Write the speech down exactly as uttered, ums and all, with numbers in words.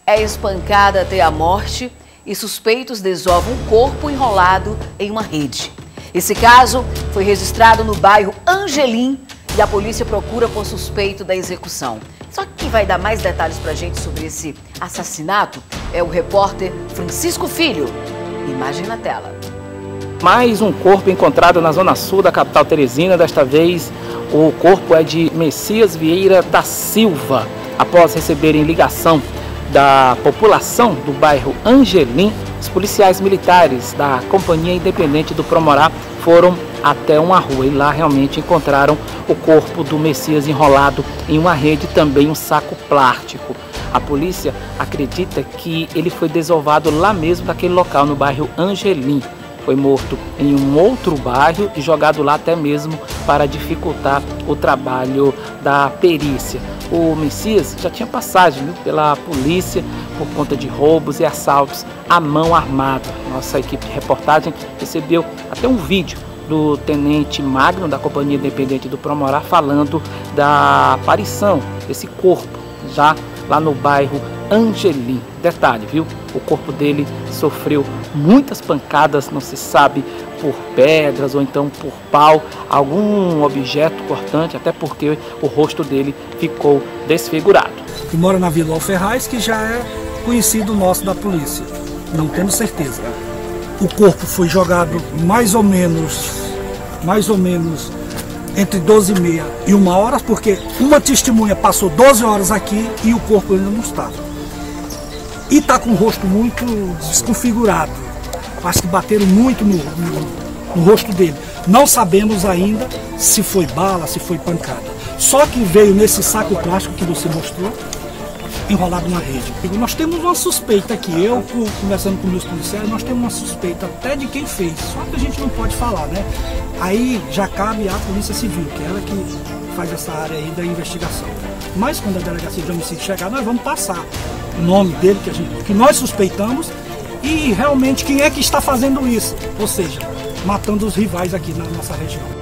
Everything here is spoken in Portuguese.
é espancada até a morte e suspeitos desovam um corpo enrolado em uma rede. Esse caso foi registrado no bairro Angelim e a polícia procura por suspeito da execução. Só que quem vai dar mais detalhes pra gente sobre esse assassinato é o repórter Francisco Filho. Imagem na tela. Mais um corpo encontrado na zona sul da capital teresina. Desta vez, o corpo é de Messias Vieira da Silva. Após receberem ligação da população do bairro Angelim, os policiais militares da Companhia Independente do Promorá foram até uma rua e lá realmente encontraram o corpo do Messias enrolado em uma rede e também um saco plástico. A polícia acredita que ele foi desovado lá mesmo naquele local, no bairro Angelim. Foi morto em um outro bairro e jogado lá até mesmo para dificultar o trabalho da perícia. O Messias já tinha passagem viu, pela polícia por conta de roubos e assaltos à mão armada. Nossa equipe de reportagem recebeu até um vídeo do tenente Magno da Companhia Independente do Promorá falando da aparição desse corpo já lá no bairro Angelim. Detalhe, viu? O corpo dele sofreu muitas pancadas, não se sabe por pedras ou então por pau, algum objeto cortante, até porque o rosto dele ficou desfigurado. Que mora na Vila Alferraz, que já é conhecido nosso da polícia. Não temos certeza. O corpo foi jogado mais ou menos, mais ou menos entre doze e meia e uma hora, porque uma testemunha passou doze horas aqui e o corpo ainda não estava. E está com o rosto muito desconfigurado. Acho que bateram muito no, no, no rosto dele. Não sabemos ainda se foi bala, se foi pancada. Só que veio nesse saco plástico que você mostrou, enrolado na rede. Nós temos uma suspeita aqui, eu conversando com meus policiais, nós temos uma suspeita até de quem fez, só que a gente não pode falar, né? Aí já cabe à Polícia Civil, que é ela que faz essa área aí da investigação. Mas quando a delegacia de homicídio chegar, nós vamos passar o nome dele, que, a gente, que nós suspeitamos, e realmente quem é que está fazendo isso, ou seja, matando os rivais aqui na nossa região.